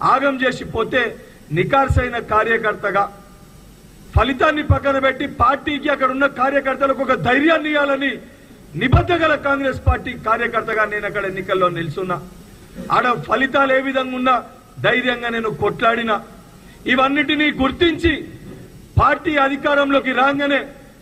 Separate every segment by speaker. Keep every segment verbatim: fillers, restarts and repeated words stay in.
Speaker 1: ఆగం చేసి పోతే నికార్సైన కార్యకర్తగా ఫలితాన్ని పక్కన పెట్టి పార్టీకి అక్కడ ఉన్న కార్యకర్తలకు ఒక ధైర్యాన్ని ఇవ్వాలని నిబద్ధగల కాంగ్రెస్ పార్టీ కార్యకర్తగా నేను అక్కడ ఎన్నికల్లో నిల్చున్నా. ఆడ ఫలితాలు ఏ విధంగా ఉన్నా ధైర్యంగా నేను కొట్లాడినా. ఇవన్నిటినీ గుర్తించి పార్టీ అధికారంలోకి రాగానే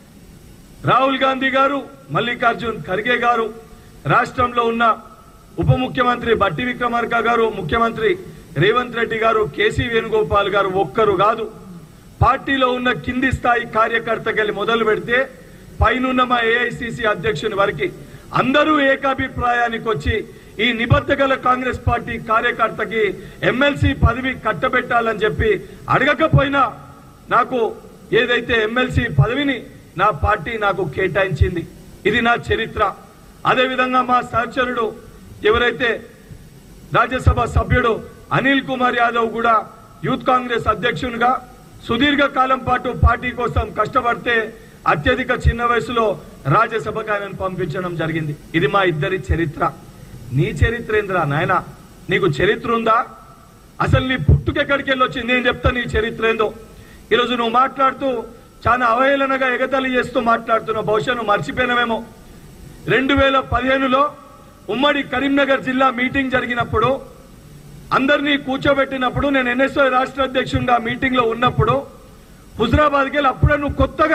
Speaker 1: రాహుల్ గాంధీ గారు, మల్లికార్జున్ ఖర్గే గారు, రాష్ట్రంలో ఉన్న ఉప ముఖ్యమంత్రి బట్టి విక్రమార్క గారు, ముఖ్యమంత్రి రేవంత్ రెడ్డి గారు, కేసీ వేణుగోపాల్ గారు ఒక్కరు కాదు, పార్టీలో ఉన్న కింది స్థాయి కార్యకర్తకెళ్ళి మొదలు పెడితే పైనున్న మా ఏఐసిసి అధ్యక్షుని వరకు అందరూ ఏకాభిప్రాయానికి వచ్చి ఈ నిబద్ధగల కాంగ్రెస్ పార్టీ కార్యకర్తకి ఎమ్మెల్సీ పదవి కట్టబెట్టాలని చెప్పి అడగకపోయినా నాకు ఏదైతే ఎమ్మెల్సీ పదవిని నా పార్టీ నాకు కేటాయించింది. ఇది నా చరిత్ర. అదేవిధంగా మా సహచరుడు ఎవరైతే రాజ్యసభ సభ్యుడు అనిల్ కుమార్ యాదవ్ కూడా యూత్ కాంగ్రెస్ అధ్యక్షునిగా సుదీర్ఘ కాలం పాటు పార్టీ కోసం కష్టపడితే అత్యధిక చిన్న వయసులో రాజ్యసభకు ఆయనను పంపించడం జరిగింది. ఇది మా ఇద్దరి చరిత్ర. నీ చరిత్ర ఏంద్రా నాయన? నీకు చరిత్ర ఉందా? అసలు నీ పుట్టుకెక్కడికి వెళ్ళి వచ్చింది? నేను చెప్తా నీ చరిత్ర ఏందో. ఈరోజు నువ్వు మాట్లాడుతూ చాలా అవహేళనగా ఎగతాళి చేస్తూ మాట్లాడుతున్నావు. బహుశా నువ్వు మర్చిపోయినవేమో. రెండు వేల పదిహేనులో ఉమ్మడి కరీంనగర్ జిల్లా మీటింగ్ జరిగినప్పుడు అందరినీ కూర్చోబెట్టినప్పుడు నేను ఎన్ఎస్ఓ రాష్ట్ర అధ్యక్షుడిగా మీటింగ్ లో ఉన్నప్పుడు హుజరాబాద్కి వెళ్ళి అప్పుడే నువ్వు కొత్తగా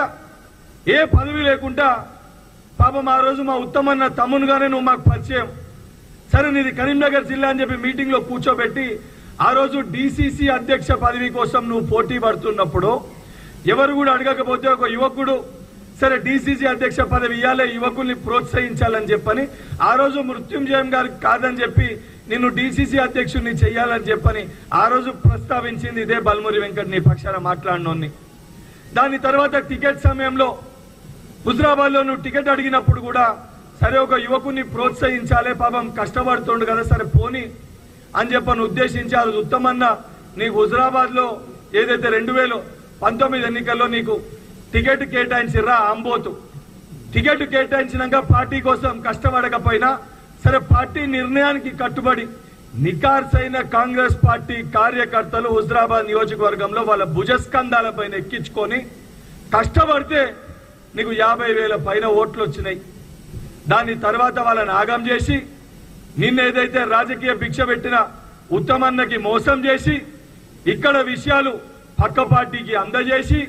Speaker 1: ఏ పదవి లేకుండా పాపం ఆ రోజు మా ఉత్తమన్న తమ్మునుగానే నువ్వు మాకు పరిచయం. సరే నీది కరీంనగర్ జిల్లా అని చెప్పి మీటింగ్ లో కూర్చోబెట్టి ఆ రోజు డిసిసి అధ్యక్ష పదవి కోసం నువ్వు పోటీ పడుతున్నప్పుడు ఎవరు కూడా అడగకపోతే ఒక యువకుడు సరే డిసిసి అధ్యక్ష పదవి ఇవ్వాలి, యువకుల్ని ప్రోత్సహించాలని చెప్పని ఆ రోజు మృత్యుంజయం గారికి కాదని చెప్పి నిన్ను డిసిసి అధ్యక్షుడిని చెయ్యాలని చెప్పని ఆ రోజు ప్రస్తావించింది ఇదే బల్మూరి వెంకట్ నీ పక్షాన మాట్లాడినోన్ని. దాని తర్వాత టికెట్ సమయంలో హుజరాబాద్ లో నువ్వు టికెట్ అడిగినప్పుడు కూడా సరే ఒక యువకుని ప్రోత్సహించాలి, పాపం కష్టపడుతుండు కదా, సరే పోని అని చెప్పని ఉద్దేశించి ఆ రోజు ఉత్తమన్న నీకు హుజరాబాద్ లో ఏదైతే రెండు వేలు పంతొమ్మిది ఎన్నికల్లో నీకు టికెట్ కేటాయించిర్రా ఆంబోతు. టికెట్ కేటాయించినాక పార్టీ కోసం కష్టపడకపోయినా సరే పార్టీ నిర్ణయానికి కట్టుబడి నికార్సైన కాంగ్రెస్ పార్టీ కార్యకర్తలు హుజరాబాద్ నియోజకవర్గంలో వాళ్ళ భుజస్కంధాల పైన ఎక్కించుకొని కష్టపడితే నీకు యాభై వేల పైన ఓట్లు వచ్చినాయి. దాని తర్వాత వాళ్ళని ఆగం చేసి నిన్న ఏదైతే రాజకీయ భిక్ష పెట్టిన ఉత్తమన్నకి మోసం చేసి ఇక్కడ విషయాలు పక్క పార్టీకి అందజేసి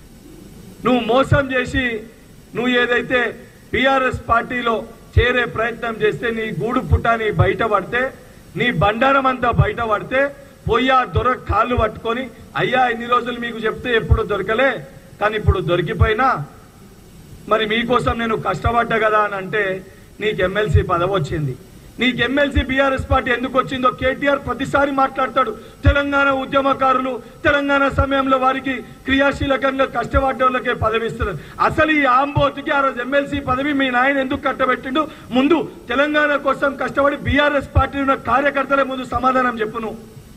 Speaker 1: నువ్వు మోసం చేసి నువ్వు ఏదైతే బీఆర్ఎస్ పార్టీలో చేరే ప్రయత్నం చేస్తే నీ గూడు పుటాని బయటపడితే నీ బండారం అంతా బయటపడితే పోయి ఆ దొర కాళ్ళు పట్టుకొని అయ్యా ఇన్ని రోజులు మీకు చెప్తే ఎప్పుడు దొరకలే కానీ ఇప్పుడు దొరికిపోయినా మరి మీకోసం నేను కష్టపడ్డా కదా అని అంటే నీకు ఎమ్మెల్సీ పదవి వచ్చింది. నీకు ఎమ్మెల్సీ బీఆర్ఎస్ పార్టీ ఎందుకు వచ్చిందో కేటీఆర్ ప్రతిసారి మాట్లాడతాడు. తెలంగాణ ఉద్యమకారులు తెలంగాణ సమయంలో వారికి క్రియాశీలకంగా కష్టపడ్డోళ్ళకే పదవి ఇస్తున్నారు. అసలు ఈ ఆంబోతుకి ఆ రోజు ఎమ్మెల్సీ పదవి మీ నాయన ఎందుకు కట్టబెట్టిండు? ముందు తెలంగాణ కోసం కష్టపడి బీఆర్ఎస్ పార్టీ ఉన్న కార్యకర్తలే ముందు సమాధానం చెప్పును.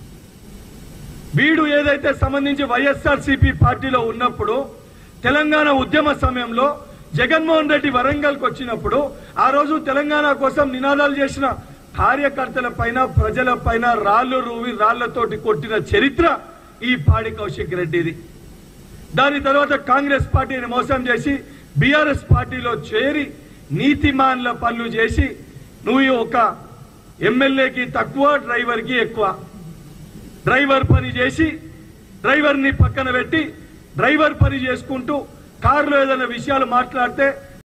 Speaker 1: వీడు ఏదైతే సంబంధించి వైఎస్ఆర్ సిపి పార్టీలో ఉన్నప్పుడు తెలంగాణ ఉద్యమ సమయంలో జగన్మోహన్ రెడ్డి వరంగల్కి వచ్చినప్పుడు ఆ రోజు తెలంగాణ కోసం నినాదాలు చేసిన కార్యకర్తల పైన ప్రజల పైన రాళ్లు రూవి రాళ్లతోటి కొట్టిన చరిత్ర ఈ పాడి కౌశిక్ రెడ్డిది. దాని తర్వాత కాంగ్రెస్ పార్టీని మోసం చేసి బీఆర్ఎస్ పార్టీలో చేరి నీతిమాన్ల పనులు చేసి నువ్వు ఒక ఎమ్మెల్యేకి తక్కువ డ్రైవర్కి ఎక్కువ డ్రైవర్ పని చేసి డ్రైవర్ని పక్కన పెట్టి డ్రైవర్ పని చేసుకుంటూ కారులో ఏదైనా విషయాలు మాట్లాడితే